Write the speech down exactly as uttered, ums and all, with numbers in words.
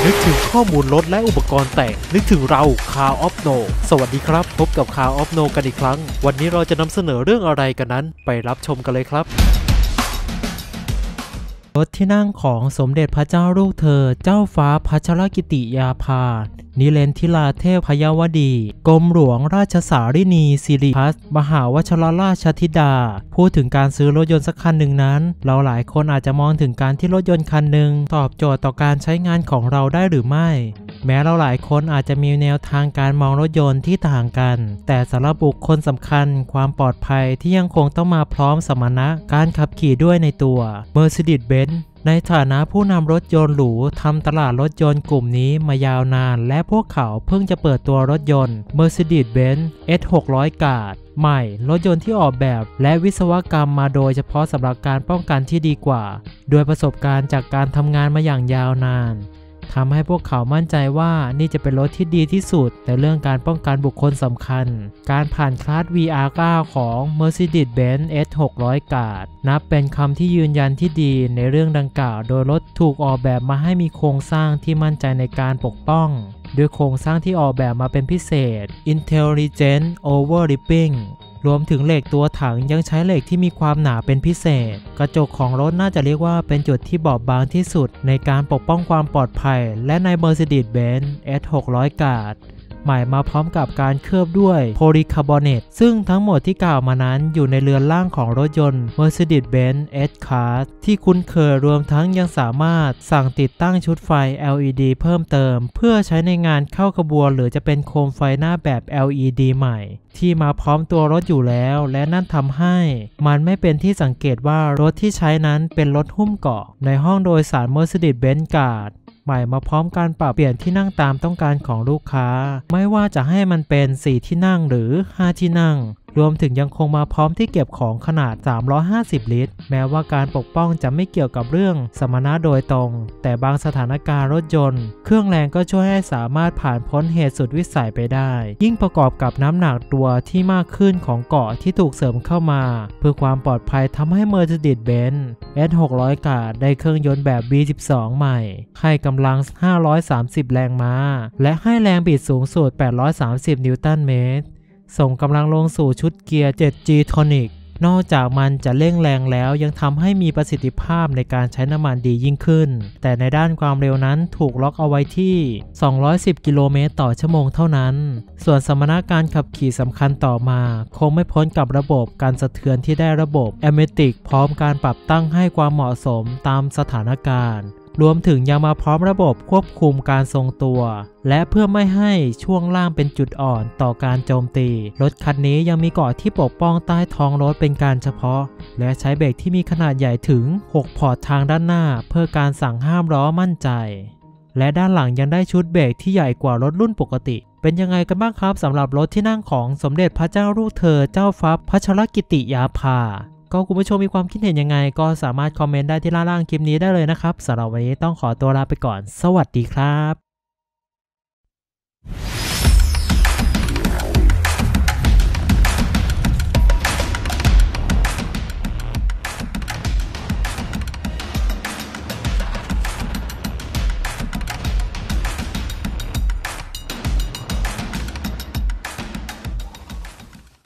นึกถึงข้อมูลรถและอุปกรณ์แต่งนึกถึงเรา Car of No สวัสดีครับพบกับ Car of No กันอีกครั้งวันนี้เราจะนำเสนอเรื่องอะไรกันนั้นไปรับชมกันเลยครับรถที่นั่งของสมเด็จพระเจ้าลูกเธอเจ้าฟ้าพัชรกิติยาภานิเลนทิลาเทพพยวดีกรมหลวงราชสารินีสิริพัฒน์มหาวชรราชธิดาพูดถึงการซื้อรถยนต์สักคันหนึ่งนั้นเราหลายคนอาจจะมองถึงการที่รถยนต์คันหนึ่งตอบโจทย์ต่อการใช้งานของเราได้หรือไม่แม้เราหลายคนอาจจะมีแนวทางการมองรถยนต์ที่ต่างกันแต่สำหรับบุคคลสำคัญความปลอดภัยที่ยังคงต้องมาพร้อมสมรรถนะการขับขี่ด้วยในตัว Mercedes-Benzในฐานะผู้นำรถยนต์หรูทำตลาดรถยนต์กลุ่มนี้มายาวนานและพวกเขาเพิ่งจะเปิดตัวรถยนต์ Mercedes-Benz เอส หกร้อย Guard ใหม่รถยนต์ที่ออกแบบและวิศวกรรมมาโดยเฉพาะสำหรับการป้องกันที่ดีกว่าด้วยประสบการณ์จากการทำงานมาอย่างยาวนานทำให้พวกเขามั่นใจว่านี่จะเป็นรถที่ดีที่สุดในเรื่องการป้องกันบุคคลสำคัญการผ่านคลาส วี อาร์ ไนน์ ของ Mercedes-Benz เอส หกร้อย Guard นับเป็นคำที่ยืนยันที่ดีในเรื่องดังกล่าวโดยรถถูกออกแบบมาให้มีโครงสร้างที่มั่นใจในการปกป้องด้วยโครงสร้างที่ออกแบบมาเป็นพิเศษ Intelligent Overlappingรวมถึงเหล็กตัวถังยังใช้เหล็กที่มีความหนาเป็นพิเศษกระจกของรถน่าจะเรียกว่าเป็นจุดที่บอบบางที่สุดในการปกป้องความปลอดภัยและใน Mercedes-Benz เอส หกร้อย Guard ใหม่มาพร้อมกับการเคลือบด้วยโพลีคาร์บอเนตซึ่งทั้งหมดที่กล่าวมานั้นอยู่ในเรือนร่างของรถยนต์ Mercedes-Benz เอส Class ที่คุ้นเคยรวมทั้งยังสามารถสั่งติดตั้งชุดไฟ แอล อี ดี เพิ่มเติมเพื่อใช้ในงานเข้าขบวนหรือจะเป็นโคมไฟหน้าแบบ แอล อี ดี ใหม่ที่มาพร้อมตัวรถอยู่แล้วและนั่นทำให้มันไม่เป็นที่สังเกตว่ารถที่ใช้นั้นเป็นรถหุ้มเกาะในห้องโดยสาร Mercedes-Benz Guardใหม่มาพร้อมการปรับเปลี่ยนที่นั่งตามต้องการของลูกค้าไม่ว่าจะให้มันเป็นสี่ที่นั่งหรือห้าที่นั่งรวมถึงยังคงมาพร้อมที่เก็บของขนาดสามร้อยห้าสิบลิตรแม้ว่าการปกป้องจะไม่เกี่ยวกับเรื่องสมรรถนะโดยตรงแต่บางสถานการณ์รถยนต์เครื่องแรงก็ช่วยให้สามารถผ่านพ้นเหตุสุดวิสัยไปได้ยิ่งประกอบกับน้ำหนักตัวที่มากขึ้นของเกราะที่ถูกเสริมเข้ามาเพื่อความปลอดภัยทำให้ Mercedes-Benz เอส หกร้อย Guard ได้เครื่องยนต์แบบ บี สิบสอง ใหม่ให้กำลังห้าร้อยสามสิบแรงม้าและให้แรงบิดสูงสุดแปดร้อยสามสิบนิวตันเมตรส่งกำลังลงสู่ชุดเกียร์ เจ็ด จี Tonic นอกจากมันจะเร่งแรงแล้วยังทำให้มีประสิทธิภาพในการใช้น้ำมันดียิ่งขึ้นแต่ในด้านความเร็วนั้นถูกล็อกเอาไว้ที่สองร้อยสิบกิโลเมตรต่อชั่วโมงเท่านั้นส่วนสมรรถนะการขับขี่สำคัญต่อมาคงไม่พ้นกับระบบการสะเทือนที่ได้ระบบ Aimatic พร้อมการปรับตั้งให้ความเหมาะสมตามสถานการณ์รวมถึงยังมาพร้อมระบบควบคุมการทรงตัวและเพื่อไม่ให้ช่วงล่างเป็นจุดอ่อนต่อการโจมตีรถคันนี้ยังมีเกราะที่ปกป้องใต้ท้องรถเป็นการเฉพาะและใช้เบรกที่มีขนาดใหญ่ถึงหกพอร์ตทางด้านหน้าเพื่อการสั่งห้ามล้อมั่นใจและด้านหลังยังได้ชุดเบรกที่ใหญ่กว่ารถรุ่นปกติเป็นยังไงกันบ้างครับสำหรับรถที่นั่งของสมเด็จพระเจ้าลูกเธอเจ้าฟ้าพัชรกิติยาภาก็คุณผู้ชมมีความคิดเห็นยังไงก็สามารถคอมเมนต์ได้ที่ล่างคลิปนี้ได้เลยนะครับสำหรับวันนี้ต้องขอตัวลาไปก่อนสวัสดีครับ